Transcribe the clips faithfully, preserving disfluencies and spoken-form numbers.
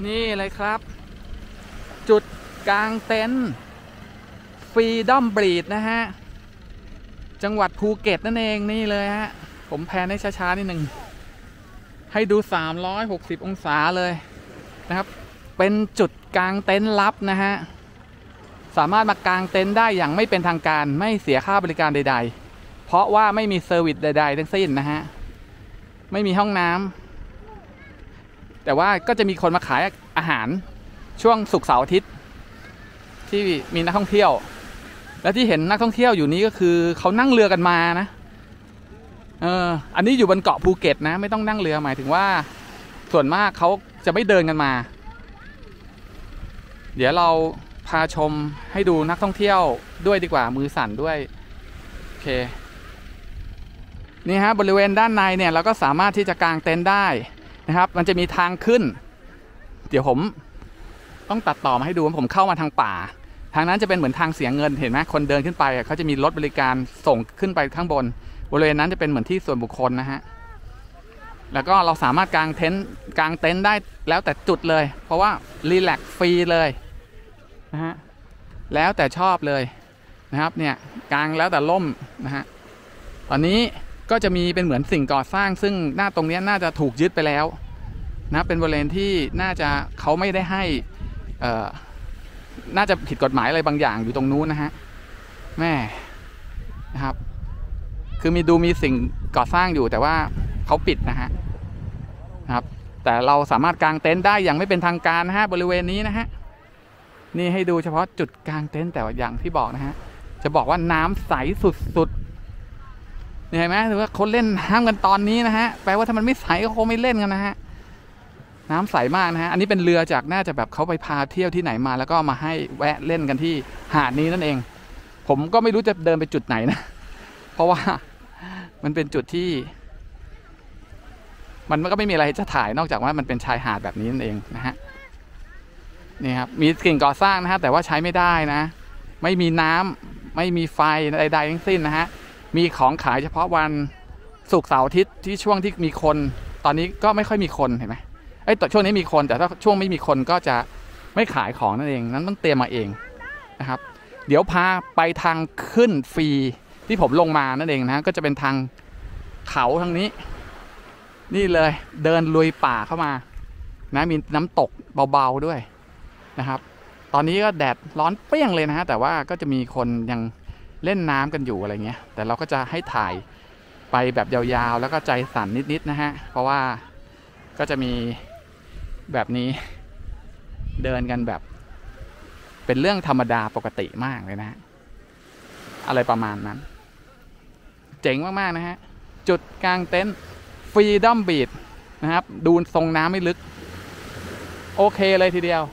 นี่เลยครับจุดกลางเต็นท์ฟรีดอมบรีดนะฮะจังหวัดภูเก็ตนั่นเองนี่เลยฮะผมแพนให้ช้าๆนิดหนึ่งให้ดูสามร้อยหกสิบองศาเลยนะครับเป็นจุดกลางเต็นท์ลับนะฮะสามารถมากางเต็นท์ได้อย่างไม่เป็นทางการไม่เสียค่าบริการใดๆเพราะว่าไม่มีเซอร์วิสใดๆทั้งสิ้นนะฮะไม่มีห้องน้ำแต่ว่าก็จะมีคนมาขายอาหารช่วงศุกร์เสาร์อาทิตย์ที่มีนักท่องเที่ยวและที่เห็นนักท่องเที่ยวอยู่นี้ก็คือเขานั่งเรือกันมานะเอออันนี้อยู่บนเกาะภูเก็ตนะไม่ต้องนั่งเรือหมายถึงว่าส่วนมากเขาจะไม่เดินกันมาเดี๋ยวเราพาชมให้ดูนักท่องเที่ยวด้วยดีกว่ามือสั่นด้วยโอเคนี่ฮะบริเวณด้านในเนี่ยเราก็สามารถที่จะกางเต็นท์ได้นะครับมันจะมีทางขึ้นเดี๋ยวผมต้องตัดต่อมาให้ดูว่าผมเข้ามาทางป่าทางนั้นจะเป็นเหมือนทางเสียเงินเห็นไหมคนเดินขึ้นไปเขาจะมีรถบริการส่งขึ้นไปข้างบนบริเวณนั้นจะเป็นเหมือนที่ส่วนบุคคลนะฮะแล้วก็เราสามารถกางเต็นท์กางเต็นท์ได้แล้วแต่จุดเลยเพราะว่ารีแลกซ์ฟรีเลยนะฮะแล้วแต่ชอบเลยนะครับเนี่ยกางแล้วแต่ล่มนะฮะตอนนี้ก็จะมีเป็นเหมือนสิ่งก่อสร้างซึ่งหน้าตรงนี้น่าจะถูกยึดไปแล้วนะเป็นบริเวณที่น่าจะเขาไม่ได้ให้เอ่อน่าจะผิดกฎหมายอะไรบางอย่างอยู่ตรงนู้นนะฮะแม่นะครับคือมีดูมีสิ่งก่อสร้างอยู่แต่ว่าเขาปิดนะฮะนะครับแต่เราสามารถกางเต็นท์ได้อย่างไม่เป็นทางการนะฮะบริเวณนี้นะฮะนี่ให้ดูเฉพาะจุดกางเต็นท์แต่อย่างที่บอกนะฮะจะบอกว่าน้ำใสสุดๆเห็นไหมถือว่าคนเล่นน้ำกันตอนนี้นะฮะแปลว่าถ้ามันไม่ใสก็คงไม่เล่นกันนะฮะน้ำใสมากนะฮะอันนี้เป็นเรือจากน่าจะแบบเขาไปพาเที่ยวที่ไหนมาแล้วก็มาให้แวะเล่นกันที่หาดนี้นั่นเองผมก็ไม่รู้จะเดินไปจุดไหนนะเพราะว่ามันเป็นจุดที่มันก็ไม่มีอะไรจะถ่ายนอกจากว่ามันเป็นชายหาดแบบนี้นั่นเองนะฮะนี่ครับมีสิ่งก่อสร้างนะฮะแต่ว่าใช้ไม่ได้นะไม่มีน้ำไม่มีไฟใดๆทั้งสิ้นนะฮะมีของขายเฉพาะวันศุกร์เสาร์อาทิตย์ที่ช่วงที่มีคนตอนนี้ก็ไม่ค่อยมีคนเห็นไหมไอ้ตัวช่วงนี้มีคนแต่ถ้าช่วงไม่มีคนก็จะไม่ขายของนั่นเองนั้นต้องเตรียมมาเองนะครับเดี๋ยวพาไปทางขึ้นฟรีที่ผมลงมานั่นเองนะก็จะเป็นทางเขาทางนี้นี่เลยเดินลุยป่าเข้ามานะมีน้ำตกเบาๆด้วยนะครับตอนนี้ก็แดดร้อนเปรี้ยงเลยนะฮะแต่ว่าก็จะมีคนยังเล่นน้ำกันอยู่อะไรเงี้ยแต่เราก็จะให้ถ่ายไปแบบยาวๆแล้วก็ใจสั่นนิดๆนะฮะเพราะว่าก็จะมีแบบนี้เดินกันแบบเป็นเรื่องธรรมดาปกติมากเลยนะฮะอะไรประมาณนั้นเจ๋งมากๆนะฮะจุดกลางเต็นท์ฟรีดอมบีชนะครับดูทรงน้ำไม่ลึกโอเคเลยทีเดียว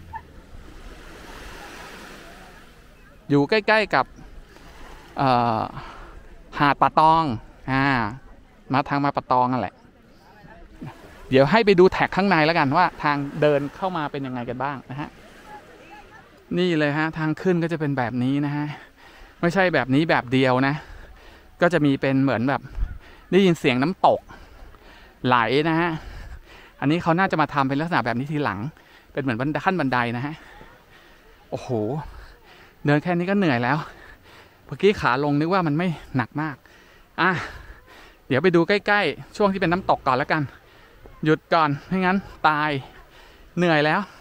อยู่ใกล้ๆกับหาดป่าตองอ่ามาทางมาป่าตองนั่นแหละเดี๋ยวให้ไปดูแท็กข้างในแล้วกันว่าทางเดินเข้ามาเป็นยังไงกันบ้างนะฮะนี่เลยฮะทางขึ้นก็จะเป็นแบบนี้นะฮะไม่ใช่แบบนี้แบบเดียวนะก็จะมีเป็นเหมือนแบบได้ยินเสียงน้ำตกไหลนะฮะอันนี้เขาน่าจะมาทำเป็นลักษณะแบบนี้ทีหลังเป็นเหมือนขั้นบันไดนะฮะโอ้โหเดินแค่นี้ก็เหนื่อยแล้วเมื่อกี้ขาลงนึกว่ามันไม่หนักมากอ่ะเดี๋ยวไปดูใกล้ๆช่วงที่เป็นน้ำตกก่อนแล้วกันหยุดก่อนไม่งั้นตายเหนื่อยแล้ว